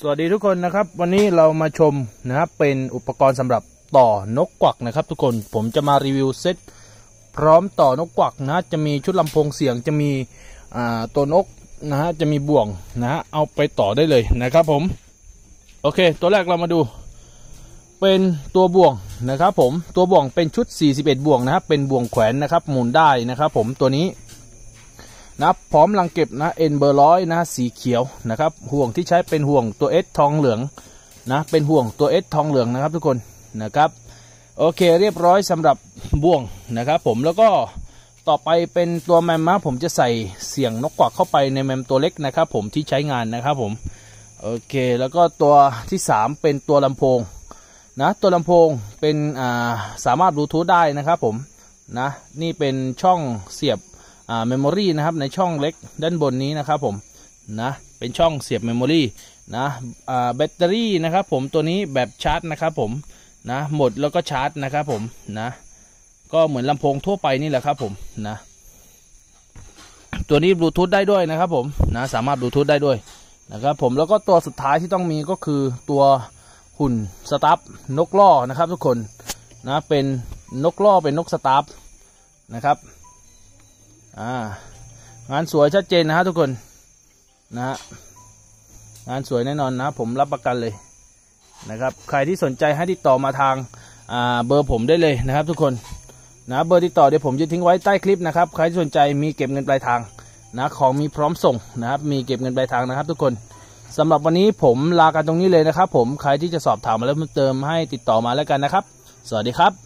สวัสดีทุกคนนะครับวันนี้เรามาชมนะครับเป็นอุปกรณ์สำหรับต่อนกกวักนะครับทุกคนผมจะมารีวิวเซตพร้อมต่อนกกวักนะจะมีชุดลำโพงเสียงจะมีตัวนกนะฮะจะมีบ่วงนะฮะเอาไปต่อได้เลยนะครับผมโอเคตัวแรกเรามาดูเป็นตัวบ่วงนะครับผมตัวบ่วงเป็นชุด41บ่วงนะครับเป็นบ่วงแขวนนะครับหมุนได้นะครับผมตัวนี้นะพร้อมรังเก็บนะเอ็นเบอร์100นะสีเขียวนะครับห่วงที่ใช้เป็นห่วงตัว S ทองเหลืองนะเป็นห่วงตัว S ทองเหลืองนะครับทุกคนนะครับโอเคเรียบร้อยสำหรับบ่วงนะครับผมแล้วก็ต่อไปเป็นตัวแมมนะผมจะใส่เสียงนกกวักเข้าไปในแมมตัวเล็กนะครับผมที่ใช้งานนะครับผมโอเคแล้วก็ตัวที่3เป็นตัวลำโพงนะตัวลำโพงเป็นสามารถบลูทูธได้นะครับผมนะนี่เป็นช่องเสียบเมมโมรี่นะครับในช่องเล็กด้านบนนี้นะครับผมนะเป็นช่องเสียบเมมโมรี่นะแบตเตอรี่นะครับผมตัวนี้แบบชาร์จนะครับผมนะหมดแล้วก็ชาร์จนะครับผมนะก็เหมือนลำโพงทั่วไปนี่แหละครับผมนะตัวนี้บลูทูธได้ด้วยนะครับผมนะสามารถบลูทูธได้ด้วยนะครับผมแล้วก็ตัวสุดท้ายที่ต้องมีก็คือตัวหุ่นสตาร์ฟนกล่อนะครับทุกคนนะเป็นนกล่อเป็นนกสตาร์ฟนะครับงานสวยชัดเจนนะฮะทุกคนนะงานสวยแน่นอนนะผมรับประกันเลยนะครับใครที่สนใจให้ติดต่อมาทางเบอร์ผมได้เลยนะครับทุกคนนะเบอร์ติดต่อเดี๋ยวผมจะทิ้งไว้ใต้คลิปนะครับใครที่สนใจมีเก็บเงินปลายทางนะของมีพร้อมส่งนะครับมีเก็บเงินปลายทางนะครับทุกคนสำหรับวันนี้ผมลากันตรงนี้เลยนะครับผมใครที่จะสอบถามมาแล้วเพิ่มเติมให้ติดต่อมาแล้วกันนะครับสวัสดีครับ